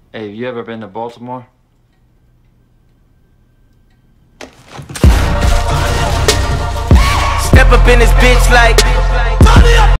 Hey, have you ever been to Baltimore? Step up in this bitch like